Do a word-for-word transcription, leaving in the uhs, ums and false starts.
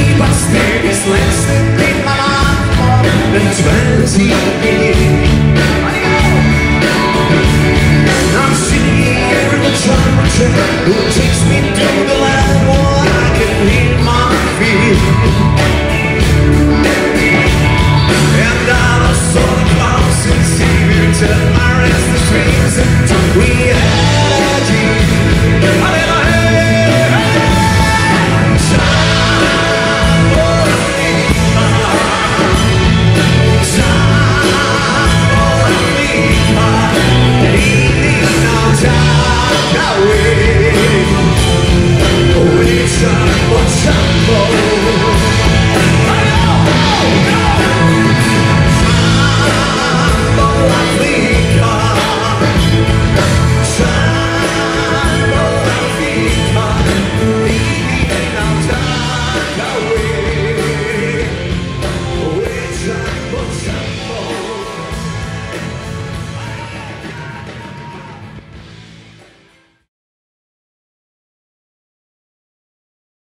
but still it's lasted in my mind more than twenty years. I'm sitting here in the jungle train, who takes me to the land where I can hear my feet.